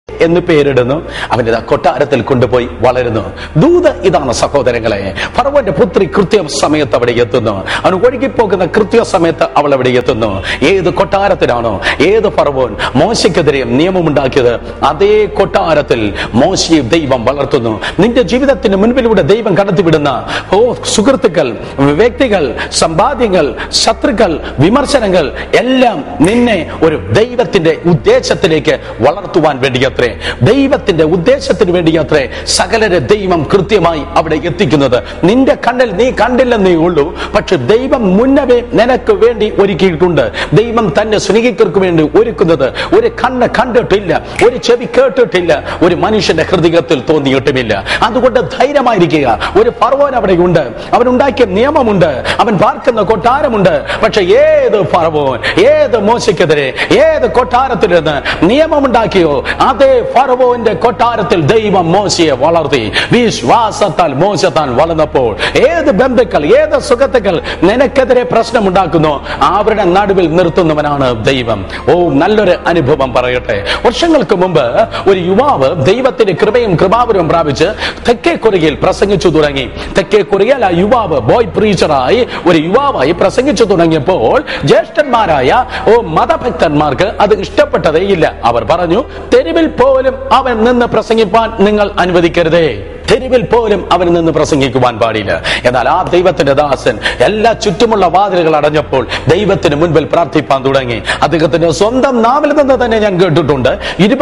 എന്ന് പേരിടുന്നു. അവന്റെ കൊട്ടാരത്തിൽ കൊണ്ടുപോയി വളരുന്നു. ദൂത് ഇതാണ് സഹോദരങ്ങളെ. ഫറവോന്റെ പുത്രി കൃത്യസമയത്ത് അവിടെ എത്തുന്നു. അവൻ ഒഴുകിപ്പോകുന്ന കൃത്യസമയത്ത് അവൾ അവിടെ എത്തുന്നു. ഏത് കൊട്ടാരത്തിലാണോ ഏത് ഫറവോൻ മോശയ്ക്കെതിരെ നിയമമുണ്ടാക്കിയത്, അതേ കൊട്ടാരത്തിൽ മോശയെ ദൈവം വളർത്തുന്നു. നിന്റെ ജീവിതത്തിന് മുൻപിലൂടെ ദൈവം കടത്തിവിടുന്ന സുഹൃത്തുക്കൾ, വ്യക്തികൾ, സമ്പാദ്യങ്ങൾ, ശത്രുക്കൾ, വിമർശനങ്ങൾ എല്ലാം നിന്നെ ഒരു ദൈവത്തിന്റെ ഉദ്ദേശത്തിലേക്ക് വളർത്തുവാൻ വേണ്ടിയത്രേ, ദൈവത്തിന്റെ ഉദ്ദേശത്തിന് വേണ്ടിയത്രേ സകലരെ ദൈവം കൃത്യമായി അവിടെ എത്തിക്കുന്നത്. നിന്റെ കണ്ണിൽ നീ കണ്ടില്ലെന്നേ ഉള്ളൂ, പക്ഷെ ദൈവം മുന്നമേ നിനക്ക് വേണ്ടി ഒരുക്കിയിട്ടുണ്ട്. ദൈവം തന്നെ സ്നേഹിക്കർക്ക് വേണ്ടി ഒരുക്കുന്നത് ഒരു കണ്ണ് കണ്ടിട്ടില്ല, ഒരു ചെവി കേട്ടിട്ടില്ല, ഒരു മനുഷ്യന്റെ ഹൃദയത്തിൽ തോന്നിയിട്ടുമില്ല. അതുകൊണ്ട് ധൈര്യമായിരിക്കുക. ഒരു ഫറവോൻ അവിടെയുണ്ട്, അവനുണ്ടാക്കിയ നിയമമുണ്ട്, അവൻ പാർക്കുന്ന കൊട്ടാരമുണ്ട്. പക്ഷെ ഏത് ഫറവോൻ ഏത് മോശയ്ക്കെതിരെ ഏത് കൊട്ടാരത്തിൽ നിന്ന് നിയമമുണ്ടാക്കിയോ അതേ ഫറവോന്റെ കൊട്ടാരത്തിൽ ദൈവം മോശയെ വളർത്തി. വിശ്വാസത്താൽ മോശ താൻ വളർന്നപ്പോൾ ഏത് ബന്ധുക്കൾ ഏത് സുഹൃത്തുക്കൾ നിനക്കെതിരെ പ്രശ്നമുണ്ടാക്കുന്നോ അവരുടെ നടുവിൽ നിർത്തുന്നവനാണ് ദൈവം. നല്ലൊരു അനുഭവം പറയട്ടെ. വർഷങ്ങൾക്ക് മുമ്പ് ഒരു യുവാവ് ദൈവത്തിന്റെ കൃപയും കൃപാവരവും പ്രാപിച്ച് തെക്കേ കൊറിയയിൽ പ്രസംഗിച്ചു തുടങ്ങി. തെക്കേ കൊറിയയിൽ ആ യുവാവ് ബോയ് പ്രീച്ചറായി ഒരു യുവാവായി പ്രസംഗിച്ചു തുടങ്ങിയപ്പോൾ ജ്യേഷ്ഠന്മാരായ മതഭക്തന്മാർക്ക് അത് ഇഷ്ടപ്പെട്ടതേ ഇല്ല. അവർ പറഞ്ഞു, തെരുവിൽ പോലും അവൻ നിന്ന് പ്രസംഗിപ്പാൻ നിങ്ങൾ അനുവദിക്കരുതേ, തെരുവിൽ പോലും അവന് നിന്ന് പ്രസംഗിക്കുവാൻ പാടില്ല. എന്നാൽ ആ ദൈവത്തിന്റെ ദാസൻ എല്ലാ ചുറ്റുമുള്ള വാതിലുകൾ അടഞ്ഞപ്പോൾ ദൈവത്തിന് മുൻപിൽ പ്രാർത്ഥിപ്പാൻ തുടങ്ങി. അദ്ദേഹത്തിന്റെ സ്വന്തം നാവിൽ നിന്ന് തന്നെ ഞാൻ കേട്ടിട്ടുണ്ട്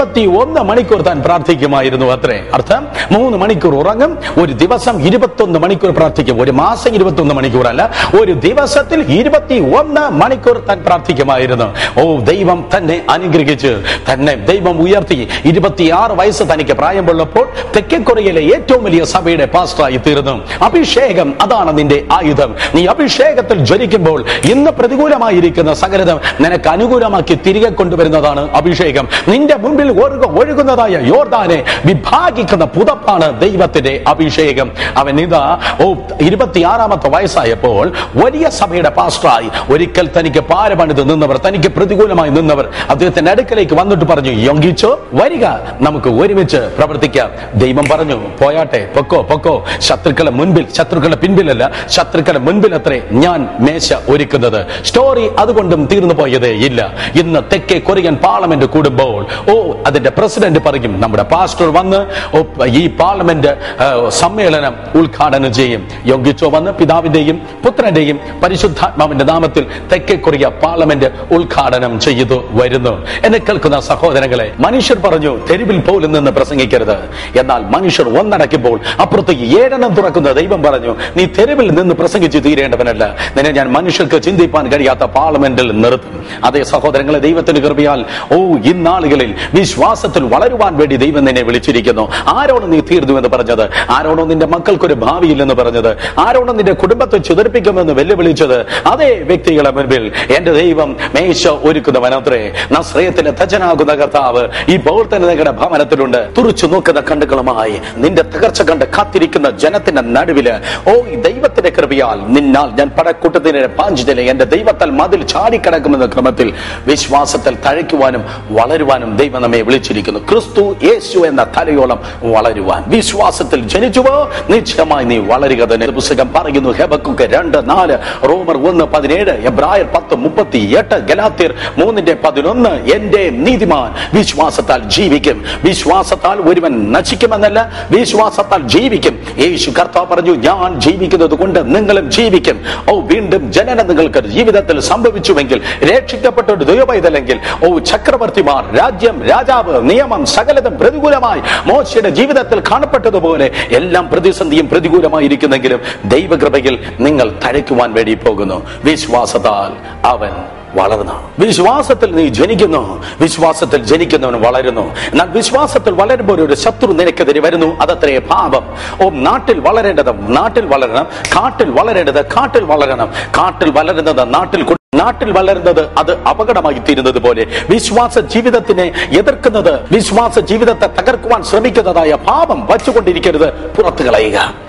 21 മണിക്കൂർ താൻ പ്രാർത്ഥിക്കുമായിരുന്നു അത്രേ. അർത്ഥം 3 മണിക്കൂർ ഉറങ്ങും, ഒരു ദിവസം 21 മണിക്കൂർ പ്രാർത്ഥിക്കും. ഒരു മാസം 21 മണിക്കൂർ അല്ല, ഒരു ദിവസത്തിൽ 21 മണിക്കൂർ താൻ പ്രാർത്ഥിക്കുമായിരുന്നു. ദൈവം തന്നെ അനുഗ്രഹിച്ച് തന്നെ ദൈവം ഉയർത്തി. 26 വയസ്സ് തനിക്ക് പ്രായമുള്ളപ്പോൾ തെക്കേ കൊറിയയിലെ ഏറ്റവും വലിയ സഭയുടെ പാസ്റ്ററായി തീർന്നു. അഭിഷേകം അതാണ് നിന്റെ ആയുധം. നീ അഭിഷേകത്തിൽ ജ്വലിക്കുമ്പോൾ ഇന്ന് പ്രതികൂലമായിരിക്കുന്ന സകലതും നിനക്ക് അനുകൂലമാക്കി തിരികെ കൊണ്ടുവരുന്നതാണ് അഭിഷേകം. നിന്റെ മുൻപിൽ ഒഴുകുന്നതായ യോർദാനെ വിഭാഗിക്കുന്ന പുതപ്പാണ് ദൈവത്തിന്റെ അഭിഷേകം. അവൻ ഇതാ 26-ാമത്തെ വയസ്സായപ്പോൾ വലിയ സഭയുടെ പാസ്റ്ററായി. ഒരിക്കൽ തനിക്ക് പാരപണിത് നിന്നവർ, തനിക്ക് പ്രതികൂലമായി നിന്നവർ അദ്ദേഹത്തിന്റെ അടുക്കലേക്ക് വന്നിട്ട് പറഞ്ഞു, യോങ്കിച്ചോ വരിക, നമുക്ക് ഒരുമിച്ച് പ്രവർത്തിക്കാം. ദൈവം പറഞ്ഞു, പോയാട്ടെ, പൊക്കോ. ശത്രുക്കളെ മുൻപിൽ, ശത്രുക്കളുടെ പിൻപിലല്ല, ശത്രുക്കളുടെ മുൻപിൽ അത്രേ ഞാൻ മേശ ഒരുക്കുന്നത്. സ്റ്റോറി അതുകൊണ്ടും തീർന്നു പോയതേ ഇല്ല. ഇന്ന് തെക്കേ കൊറിയൻ പാർലമെന്റ് കൂടുമ്പോൾ അതിന്റെ പ്രസിഡന്റ് പറയും, നമ്മുടെ പാസ്റ്റർ വന്ന് ഈ പാർലമെന്റ് സമ്മേളനം ഉദ്ഘാടനം ചെയ്യും. യോങ്കിച്ചോ വന്ന് പിതാവിന്റെയും പുത്രന്റെയും പരിശുദ്ധാത്മാവിന്റെ നാമത്തിൽ തെക്കേ കൊറിയ പാർലമെന്റ് ഉദ്ഘാടനം ചെയ്തു വരുന്നു. എന്നെ കേൾക്കുന്ന സഹോദരങ്ങളെ, മനുഷ്യർ പറഞ്ഞു തെരുവിൽ പോലും നിന്ന് പ്രസംഗിക്കരുത്. എന്നാൽ മനുഷ്യർ ഒന്നടക്കുമ്പോൾ അപ്പുറത്തേക്ക് 7 തുറക്കുന്ന ദൈവം പറഞ്ഞു, നീ തെരുവിൽ നിന്ന് പ്രസംഗിച്ച് തീരേണ്ടവനല്ല, നിന്നെ ഞാൻ മനുഷ്യർക്ക് ചിന്തിപ്പാൻ കഴിയാത്ത പാർലമെന്റിൽ നിർത്തും. അതേ സഹോദരങ്ങളെ, ദൈവത്തിന്റെ കൃപയാൽ ഇന്നാളുകളിൽ വിശ്വാസത്തിൽ വളരുവാൻ വേണ്ടി ദൈവം നിന്നെ വിളിച്ചിരിക്കുന്നു. ആരോട് നീ തീർന്നു എന്ന് പറഞ്ഞത്, ആരോടോ നിന്റെ മക്കൾക്കൊരു ഭാവിയില്ലെന്ന് പറഞ്ഞത്, ആരോടോ നിന്റെ കുടുംബത്തെ ചിതറിപ്പിക്കുമെന്ന് വെല്ലുവിളിച്ചത്, അതേ വ്യക്തികളെ മുൻപിൽ എന്റെ ദൈവം മേശ ഒരുക്കുന്നവനത്രേ. നസ്രയത്തിലെ തജനാകുന്ന കർത്താവ് ഇപ്പോൾ തന്നെ നിങ്ങളുടെ ഭവനത്തിലുണ്ട്. തുറച്ചു നോക്കുന്ന കണ്ണുകളുമായി നിന്റെ തകർച്ച കണ്ട് കാത്തിരിക്കുന്ന ജനത്തിന്റെ നടുവില് ദൈവത്തിന്റെ കൃപയാൽ നിന്നാൽ ഞാൻ പടക്കൂട്ടത്തിന് പാഞ്ചിതലെ എന്റെ ദൈവത്താൽ മതിൽ ചാടിക്കടക്കുമെന്ന ക്രമത്തിൽ വിശ്വാസത്തിൽ തഴയ്ക്കുവാനും വളരുവാനും ദൈവം നമ്മെ വിളിച്ചിരിക്കുന്നു. ക്രിസ്തു യേശു എന്ന തലയോളം വളരുവാൻ വിശ്വാസത്തിൽ ജനിച്ചുവോ നിശ്ചയമായി നീ വളരുക തന്നെ. പുസ്തകം പറയുന്നു, ഹെബക്കുക്ക് 2:4, റോമർ 1:17, എബ്രായർ 10:38, ഗലാത്യർ 3:11, എന്റെ നീതിമാൻ വിശ്വാസത്താൽ ജീവിക്കും. വിശ്വാസത്താൽ ഒരുവൻ നശിക്കുമെന്നല്ല, വിശ്വാസത്താൽ ജീവിക്കും. യേശു കർത്താവ് പറഞ്ഞു, ഞാൻ ജീവിക്കുന്നത് കൊണ്ട് നിങ്ങളും ജീവിക്കും. വീണ്ടും ജനനം നിങ്ങൾക്ക് ജീവിതത്തിൽ സംഭവിച്ചുവെങ്കിൽ, രക്ഷിക്കപ്പെട്ട ഒരു ദൈവപൈതലെങ്കിൽ, ചക്രവർത്തിമാർ, രാജ്യം, രാജാവ്, നിയമം സകലതും പ്രതികൂലമായി മോശയുടെ ജീവിതത്തിൽ കാണപ്പെട്ടതുപോലെ എല്ലാം പ്രതിസന്ധിയും പ്രതികൂലമായിരിക്കുന്നെങ്കിലും ദൈവകൃപയിൽ നിങ്ങൾ തഴയ്ക്കുവാൻ വേണ്ടി പോകുന്നു. വിശ്വാസത്താൽ അവൻ വളർന്നു. വിശ്വാസത്തിൽ നീ ജനിക്കുന്നു, വിശ്വാസത്തിൽ ജനിക്കുന്നവൻ വളരുന്നു. എന്നാൽ വിശ്വാസത്തിൽ വളരുമ്പോൾ ഒരു ശത്രു നിനക്കെതിരെ വരുന്നു, അതത്രേ പാപം. നാട്ടിൽ വളരേണ്ടത് നാട്ടിൽ വളരണം, കാട്ടിൽ വളരേണ്ടത് കാട്ടിൽ വളരണം. കാട്ടിൽ വളരുന്നത് നാട്ടിൽ വളരുന്നത് അത് അപകടമായി തീരുന്നത് പോലെ വിശ്വാസ ജീവിതത്തിനെ എതിർക്കുന്നത്, വിശ്വാസ ജീവിതത്തെ തകർക്കുവാൻ ശ്രമിക്കുന്നതായ പാപം വച്ചുകൊണ്ടിരിക്കരുത്, പുറത്തു കളയുക.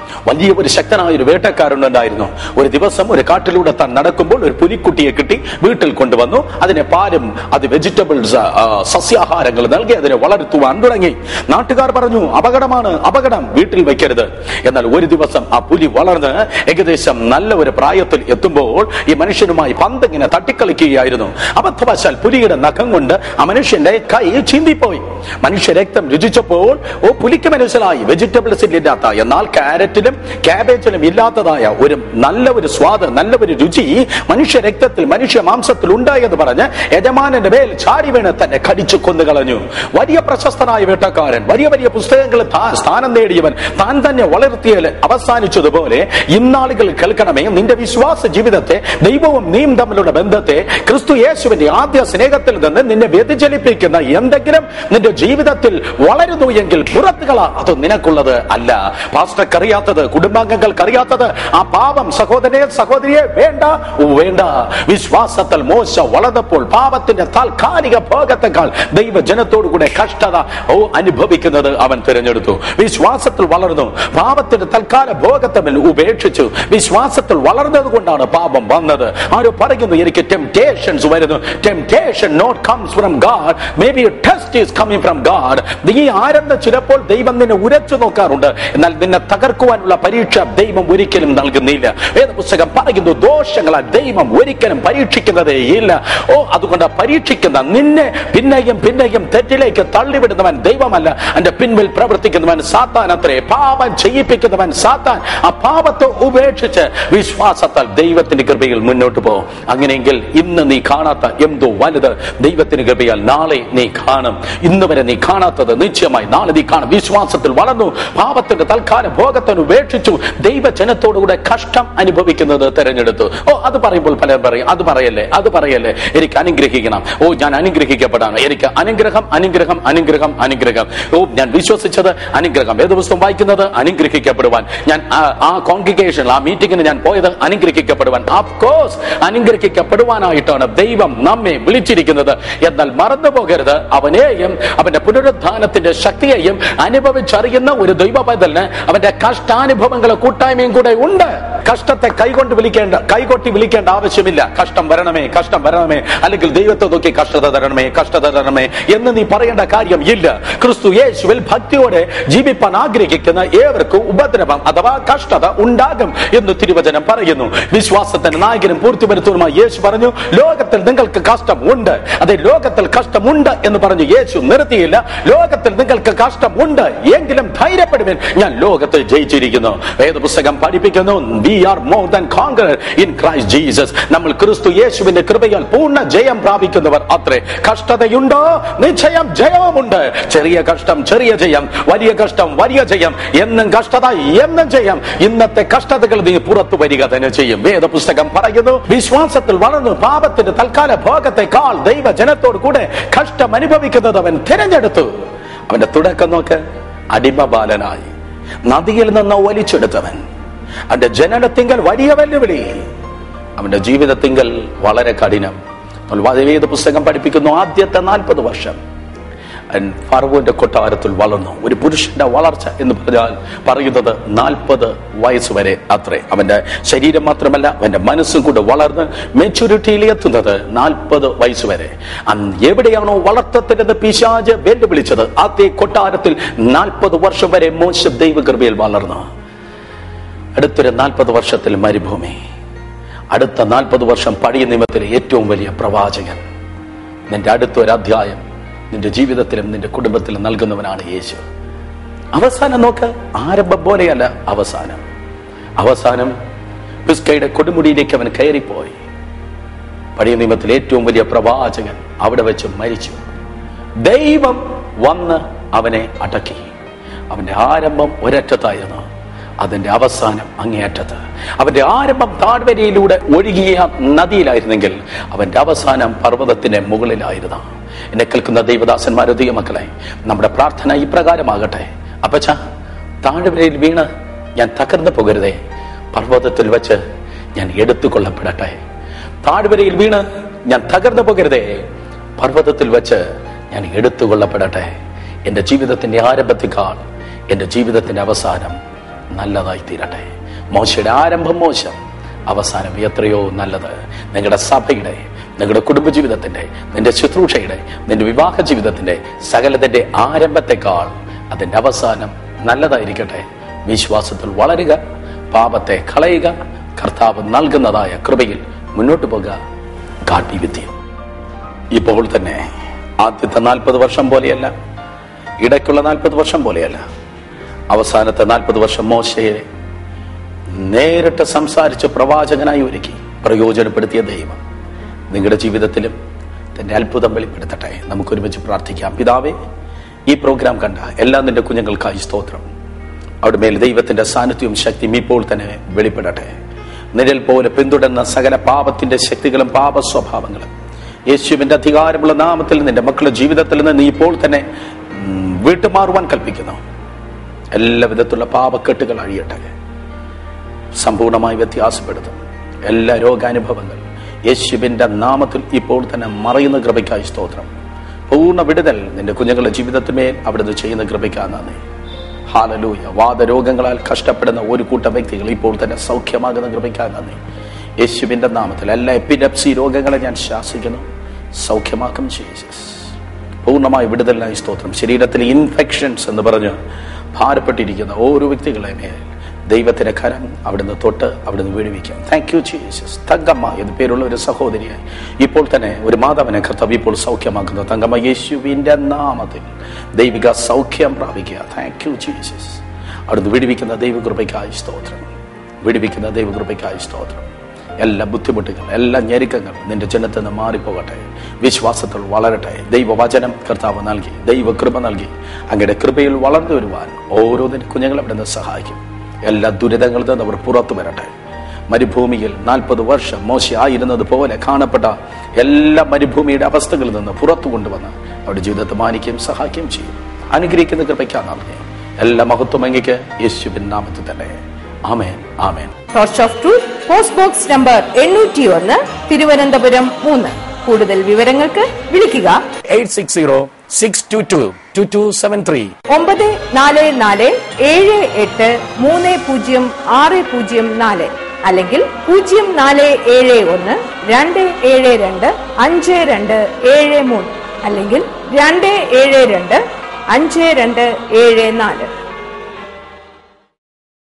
വലിയ ഒരു ശക്തനായ ഒരു വേട്ടക്കാരനുണ്ടായിരുന്നു. ഒരു ദിവസം ഒരു കാട്ടിലൂടെ താൻ നടക്കുമ്പോൾ ഒരു പുലിക്കുട്ടിയെ കിട്ടി വീട്ടിൽ കൊണ്ടുവന്നു. അതിനെ പാലും അത് വെജിറ്റബിൾസ് സസ്യാഹാരങ്ങൾ നൽകി അതിനെ വളർത്തുവാൻ തുടങ്ങി. നാട്ടുകാർ പറഞ്ഞു, അപകടമാണ്, അപകടം, വീട്ടിൽ വെക്കരുത്. എന്നാൽ ഒരു ദിവസം ആ പുലി വളർന്ന് ഏകദേശം നല്ല ഒരു പ്രായത്തിൽ എത്തുമ്പോൾ ഈ മനുഷ്യനുമായി പന്തിങ്ങനെ തട്ടിക്കളിക്കുകയായിരുന്നു. അബദ്ധവശാൽ പുലിയുടെ നഖം കൊണ്ട് ആ മനുഷ്യന്റെ കൈ ചീന്തിപ്പോയി. മനുഷ്യ രക്തം രുചിച്ചപ്പോൾ പുലിക്ക് മനസ്സിലായി വെജിറ്റബിൾസിൽ ഇല്ലാത്ത, എന്നാൽ കാരറ്റിലും കാബേജിലും ഇല്ലാത്തതായ ഒരു നല്ല ഒരു സ്വാദ്, നല്ല ഒരു രുചി മനുഷ്യ രക്തത്തിൽ, മനുഷ്യ മാംസത്തിൽ ഉണ്ടായെന്ന് പറഞ്ഞ് യജമാനന്റെ മേൽ ചാടി വീണ് തന്നെ കടിച്ചു കൊന്നുകളഞ്ഞു. വലിയ പ്രശസ്തനായ വേട്ടക്കാരൻ, വലിയ വലിയ പുസ്തകങ്ങളിൽ സ്ഥാനം നേടിയവൻ, താൻ തന്നെ വളർത്തിയാൽ അവസാനിച്ചതുപോലെ ഇന്നാളുകൾ കേൾക്കണമേ, നിന്റെ വിശ്വാസ ജീവിതത്തെ, ദൈവവും നീയും തമ്മിലുള്ള ബന്ധത്തെ, ക്രിസ്തു യേശുവിന്റെ ആദ്യ സ്നേഹത്തിൽ നിന്ന് നിന്നെ വ്യതിചലിപ്പിക്കുന്ന എന്തെങ്കിലും നിന്റെ ജീവിതത്തിൽ വളരുന്നു എങ്കിൽ പുറത്തുകള, അത് നിനക്കുള്ളത് അല്ല. പാസ്റ്റർക്ക് അറിയാത്തത്, കുടുംബാംഗങ്ങൾക്ക് അറിയാത്തത് ആ പാപം സഹോദരനെ സഹോദരിയെ വേണ്ട വേണ്ട. വിശ്വാസത്തിൽ മോശ വളർന്നപ്പോൾ പാപത്തിന്റെ താൽക്കാലിക ഭോഗത്തെക്കാൾ ദൈവജനത്തോടു കൂടെ കഷ്ടത അനുഭവിക്കുന്നത് അവൻ തിരഞ്ഞെടുത്തു. വിശ്വാസത്തിൽ വളർന്നു, പാപത്തിന്റെ തൽക്കാല ഭോഗത്തെ ഉപേക്ഷിച്ചു. വിശ്വാസത്തിൽ വളർന്നത് കൊണ്ടാണ് പാപം വന്നത്. ആരോ പറയുന്നു, എനിക്ക് ടെംപ്റ്റേഷൻസ് വരുന്നു. Temptation not comes from God, maybe test is coming from God. നീ ആരെന്ന് ചിലപ്പോൾ ദൈവം നിന്നെ ഉരച്ചു നോക്കാറുണ്ട്, എന്നാൽ നിന്നെ തകർക്കുവാനുള്ള പരീക്ഷ ദൈവം ഒരിക്കലും നൽകുന്നില്ല. വേദപുസ്തകം പറയുന്നു, ദോഷങ്ങളാൽ ദൈവം ഒരിക്കലും പരീക്ഷിക്കുന്നതേ ഇല്ല. അതുകൊണ്ട് പരീക്ഷിക്കുന്ന നിന്നെ പിന്നെയും പിന്നെയും തെറ്റിലേക്ക് തള്ളിവിടുന്നവൻ ദൈവമല്ല, എന്റെ പിൻപിൽ പ്രവർത്തിക്കുന്നവൻ സാത്താൻ അത്രേ. പാപം ചെയ്യിപ്പിക്കുന്നവൻ സാത്താൻ. ആ പാപത്തെ ഉപേക്ഷിച്ച് വിശ്വാസത്താൽ ദൈവത്തിന്റെ കൃപയിൽ മുന്നോട്ട് പോകും. അങ്ങനെയെങ്കിൽ ഇന്ന് നീ കാണാത്ത എന്തോ വലുത് ദൈവത്തിന്റെ കൃപയാൽ നാളെ നീ കാണും. ഇന്ന് വരെ നീ കാണാത്തത് നിശ്ചയമായി നാളെ നീ കാണും. വിശ്വാസത്തിൽ വളർന്നു, പാപത്തിന്റെ തൽക്കാല ഭോഗത്തെ ഉപേക്ഷിച്ചു, ദൈവജനത്തോടുകൂടെ കഷ്ടം അനുഭവിക്കുന്നത് തെരഞ്ഞെടുത്തു. അത് പറയുമ്പോൾ പലരും പറയും, അത് പറയല്ലേ, അത് പറയല്ലേ, എനിക്ക് അനുഗ്രഹിക്കണം, ഞാൻ അനുഗ്രഹിക്കപ്പെടാണ്, എനിക്ക് അനുഗ്രഹം അനുഗ്രഹം അനുഗ്രഹം അനുഗ്രഹം. ഞാൻ വിശ്വസിച്ചത് അനുഗ്രഹം, വേദപുസ്തകം വായിക്കുന്നത് അനുഗ്രഹിക്കപ്പെടുവാൻ, ഞാൻ ആ കോൺഗ്രിഗേഷനിൽ ആ മീറ്റിംഗിന് ഞാൻ പോയത് അനുഗ്രഹിക്കപ്പെടുവാൻ. ഓഫ് കോഴ്സ് അനുഗ്രഹിക്കപ്പെടുവാനായിട്ടാണ് ദൈവം നമ്മെ വിളിച്ചിരിക്കുന്നത്. എന്നാൽ മറന്നു പോകരുത്, അവനെയും അവന്റെ പുനരുദ്ധാനത്തിന്റെ ശക്തിയെയും അനുഭവിച്ചറിയുന്ന ഒരു ദൈവപൈതലിന് അവന്റെ കഷ്ടാനുഭവങ്ങളെ കൂട്ടായ്മയും കൂടെ ഉണ്ട്. കഷ്ടത്തെ കൈകൊട്ടി വിളിക്കേണ്ട ആവശ്യമില്ല. കഷ്ടം വരണമേ, കഷ്ടം വരണമേ, അല്ലെങ്കിൽ ദൈവത്തെ നോക്കി കഷ്ടത തരണമേ, കഷ്ടത തരണമേ എന്ന് നീ പറയേണ്ട കാര്യം ഇല്ല. ക്രിസ്തു യേശുവിൽ ഭക്തിയോടെ ജീവിപ്പാൻ ആഗ്രഹിക്കുന്ന ഏവർക്കും ഉപദ്രവം അഥവാ കഷ്ടത ഉണ്ടാകും എന്ന് തിരുവചനം പറയുന്നു. വിശ്വാസത്തിന്റെ നായകനും പൂർത്തിവരുത്തുവാനുമായി യേശു പറഞ്ഞു, ലോകത്തിൽ നിങ്ങൾക്ക് കഷ്ടം ഉണ്ട്. അതെ, ലോകത്തിൽ കഷ്ടമുണ്ട് എന്ന് പറഞ്ഞു യേശു നിർത്തിയില്ല. ലോകത്തിൽ നിങ്ങൾക്ക് കഷ്ടമുണ്ട്, എങ്കിലും ധൈര്യപ്പെടുവിൻ, ഞാൻ ലോകത്തെ ജയിച്ചിരിക്കുന്നു. വേദപുസ്തകം പഠിപ്പിക്കുന്നു, we are more than conquerors in Christ Jesus. നമ്മൾ ക്രിസ്തു യേശുവിന്റെ കൃപയാൽ പൂർണ്ണ ജയം പ്രാപിക്കുന്നവർ അത്രേ. കഷ്ടതയുണ്ടോ? നിശ്ചയം ജയവുമുണ്ട്. ചെറിയ കഷ്ടം ചെറിയ ജയം, വലിയ കഷ്ടം വലിയ ജയം, എന്നും കഷ്ടത എന്നും ജയം. ഇന്നത്തെ കഷ്ടതകൾ നീ പുറത്തു വരിക തന്നെ ചെയ്യും. വേദപുസ്തകം പറയുന്നു, വിശ്വാസത്തിൽ വളർന്നു പാപത്തിന്റെ തൽക്കാല ഭോഗത്തെക്കാൾ ദൈവജനത്തോട് കൂടെ കഷ്ടം അനുഭവിക്കുന്നത് അവൻ തിരഞ്ഞെടുത്തു. അവന്റെ തുടക്കം നോക്ക്, അടിമ ബാലനായി നദിയിൽ നിന്ന് വലിച്ചെടുത്തവൻ. അവന്റെ ജനനത്തിങ്കൽ വലിയ വെല്ലുവിളി, അവന്റെ ജീവിതത്തിങ്കൽ വളരെ കഠിനം. വേദ പുസ്തകം പഠിപ്പിക്കുന്നു, ആദ്യത്തെ 40 വർഷം ഫറവോന്റെ കൊട്ടാരത്തിൽ വളർന്നു. ഒരു പുരുഷന്റെ വളർച്ച എന്ന് പറയുന്നത് 40 വയസ്സ് വരെ അത്രേ. അവന്റെ ശരീരം മാത്രമല്ല, അവന്റെ മനസ്സും കൂടെ വളർന്ന് മെച്യൂരിറ്റിയിൽ എത്തുന്നത് 40 വയസ്സ് വരെ. എവിടെയാണോ വളർത്തത്തിനെന്ന് പിശാച് വെല്ലുവിളിച്ചത്, അതേ കൊട്ടാരത്തിൽ 40 വർഷം വരെ മോശ ദൈവകൃപയിൽ വളർന്നു. അടുത്തൊരു 40 വർഷത്തിൽ മരുഭൂമി, അടുത്ത 40 വർഷം പഴയ നിയമത്തിലെ ഏറ്റവും വലിയ പ്രവാചകൻ. നിന്റെ അടുത്തൊരു അധ്യായം നിന്റെ ജീവിതത്തിലും നിന്റെ കുടുംബത്തിലും നൽകുന്നവനാണ് യേശു. അവസാനം നോക്ക്, ആരംഭം പോലെയല്ല അവസാനം. അവസാനം പിസ്കയുടെ കൊടുമുടിയിലേക്ക് അവൻ കയറിപ്പോയി. പഴയ നിയമത്തിലെ ഏറ്റവും വലിയ പ്രവാചകൻ അവിടെ വെച്ച് മരിച്ചു. ദൈവം വന്ന് അവനെ അടക്കി. അവന്റെ ആരംഭം ഒരറ്റത്തായിരുന്നു, അതിന്റെ അവസാനം അങ്ങേയറ്റത്ത്. അവന്റെ ആരംഭം താഴ്വരയിലൂടെ ഒഴുകിയ നദിയിലായിരുന്നെങ്കിൽ അവന്റെ അവസാനം പർവ്വതത്തിന്റെ മുകളിലായിരുന്നു. എന്നെ കേൾക്കുന്ന ദൈവദാസന്മാരെ, ദൈവമക്കളെ, നമ്മുടെ പ്രാർത്ഥന ഇപ്രകാരമാകട്ടെ: അപ്പച്ച, താഴ്വരയിൽ വീണ് ഞാൻ തകർന്നു പോകരുതേ, പർവ്വതത്തിൽ വെച്ച് ഞാൻ എടുത്തുകൊള്ളപ്പെടട്ടെ. താഴ്വരയിൽ വീണ് ഞാൻ തകർന്നു പോകരുതേ, പർവ്വതത്തിൽ വെച്ച് ഞാൻ എടുത്തുകൊള്ളപ്പെടട്ടെ. എന്റെ ജീവിതത്തിന്റെ ആരംഭത്തെക്കാൾ എന്റെ ജീവിതത്തിന്റെ അവസാനം നല്ലതായി തീരട്ടെ. മോശയുടെ ആരംഭം മോശം, അവസാനം എത്രയോ നല്ലത്. നിങ്ങളുടെ സഭയുടെ, നിങ്ങളുടെ കുടുംബജീവിതത്തിന്റെ, നിന്റെ ശുശ്രൂഷയുടെ, നിന്റെ വിവാഹ ജീവിതത്തിന്റെ സകലത്തിന്റെ ആരംഭത്തെക്കാൾ അതിന്റെ അവസാനം നല്ലതായിരിക്കട്ടെ. വിശ്വാസത്തിൽ വളരുക, പാപത്തെ കളയുക, കർത്താവ് നൽകുന്നതായ കൃപയിൽ മുന്നോട്ട് പോകുക. God be with you. ഇപ്പോൾ തന്നെ ആദ്യത്തെ 40 വർഷം പോലെയല്ല, ഇടയ്ക്കുള്ള 40 വർഷം പോലെയല്ല, അവസാനത്തെ 40 വർഷം മോശയെ നേരിട്ട് സംസാരിച്ച് പ്രവാചകനായി ഒരുക്കി പ്രയോജനപ്പെടുത്തിയ ദൈവം നിങ്ങളുടെ ജീവിതത്തിലും തന്റെ അത്ഭുതം വെളിപ്പെടുത്തട്ടെ. നമുക്കൊരുമിച്ച് പ്രാർത്ഥിക്കാം. പിതാവേ, ഈ പ്രോഗ്രാം കണ്ട എല്ലാ നിന്റെ കുഞ്ഞുങ്ങൾക്കായി സ്തോത്രം. അവിടെ മേൽ ദൈവത്തിന്റെ സാന്നിധ്യവും ശക്തിയും ഇപ്പോൾ തന്നെ വെളിപ്പെടട്ടെ. നിഴൽ പോലെ പിന്തുടർന്ന സകല പാപത്തിന്റെ ശക്തികളും പാപ സ്വഭാവങ്ങളും യേശുവിന്റെ അധികാരമുള്ള നാമത്തിൽ നിന്റെ മക്കളുടെ ജീവിതത്തിൽ നിന്ന് നീ ഇപ്പോൾ തന്നെ വിട്ടുമാറുവാൻ കൽപ്പിക്കുന്നു. എല്ലാ വിധത്തിലുള്ള പാപക്കെട്ടുകൾ അഴിയട്ടെ. സമ്പൂർണമായി വ്യത്യാസപ്പെടുത്തും എല്ലാ രോഗാനുഭവങ്ങൾ യേശുവിന്റെ നാമത്തിൽ ഇപ്പോൾ തന്നെ മറയുന്ന കൃപയ്ക്കായി സ്തോത്രം. പൂർണ്ണ വിടുതൽ നിന്റെ കുഞ്ഞുങ്ങളുടെ ജീവിതത്തിന്മേൽ അവിടുന്ന് ചെയ്യുന്ന കൃപയ്ക്കാണ് നന്ദി. ഹല്ലേലൂയ. വാദരോഗങ്ങളാൽ കഷ്ടപ്പെടുന്ന ഒരു കൂട്ടം വ്യക്തികൾ ഇപ്പോൾ തന്നെ സൗഖ്യമാകുന്ന കൃപയ്ക്കായി നന്ദി. യേശുവിന്റെ നാമത്തിൽ എല്ലാ എപ്പിലെപ്സി രോഗങ്ങളെ ഞാൻ ശാസിക്കുന്നു. സൗഖ്യമാക്കും ജീസസ്. പൂർണ്ണമായി വിടുതലിനായി സ്തോത്രം. ശരീരത്തിലെ ഇൻഫെക്ഷൻസ് എന്ന് പറഞ്ഞ് ഭാരപ്പെട്ടിരിക്കുന്ന ഓരോ വ്യക്തികളെ മേൽ ദൈവത്തിന്റെ കരം അവിടുന്ന് തൊട്ട് അവിടുന്ന് വീഴുവിക്കാം. Thank you Jesus. തങ്കമ്മ എന്ന് പേരുള്ള ഒരു സഹോദരിയായി ഇപ്പോൾ തന്നെ ഒരു മാതാവിനെ കർത്താവ് ഇപ്പോൾ സൗഖ്യമാക്കുന്നു. തങ്കമ്മ യേശുവിന്റെ നാമത്തിൽ ദൈവിക സൗഖ്യം പ്രാപിക്കുക. Thank you Jesus. അവിടുന്ന് വിടുവിക്കുന്ന ദൈവകൃപയ്ക്കായി സ്തോത്രം. വിടുവിക്കുന്ന ദൈവകൃപയ്ക്കായി സ്തോത്രം. എല്ലാ ബുദ്ധിമുട്ടുകൾ, എല്ലാ ഞെരുക്കങ്ങൾ നിന്റെ ജനത്തിൽ നിന്ന് മാറിപ്പോകട്ടെ. വിശ്വാസത്തിൽ വളരട്ടെ. ദൈവവചനം കർത്താവ് നൽകി, ദൈവകൃപ നൽകി അങ്ങയുടെ കൃപയിൽ വളർന്നു വരുവാൻ ഓരോ നിന്റെ കുഞ്ഞുങ്ങളെ അവിടെ നിന്ന് സഹായിക്കും. എല്ലാ ദുരിതങ്ങളിൽ നിന്ന് അവർ പുറത്തു വരട്ടെ. മരുഭൂമിയിൽ 40 വർഷം മോശ ആയിരുന്നത് പോലെ കാണപ്പെട്ട എല്ലാ മരുഭൂമിയുടെ അവസ്ഥകളിൽ നിന്ന് പുറത്തു കൊണ്ടുവന്ന് അവരുടെ ജീവിതത്തെ മാനിക്കുകയും സഹായിക്കുകയും ചെയ്യും. അനുഗ്രഹിക്കുന്ന കൃപയ്ക്കാണ് നന്ദി. എല്ലാ മഹത്വം അങ്ങേക്ക് യേശുവിൻ നാമത്തിൽ തന്നെ. ആമേൻ, ആമേൻ. Torch of truth, post box number 801, Thiruvananthapuram 3. കൂടുതൽ വിവരങ്ങൾക്ക് വിളിക്കുക 860-622-2273 944-7830-6004 അല്ലെങ്കിൽ 0471-272-5273 അല്ലെങ്കിൽ 272-5274.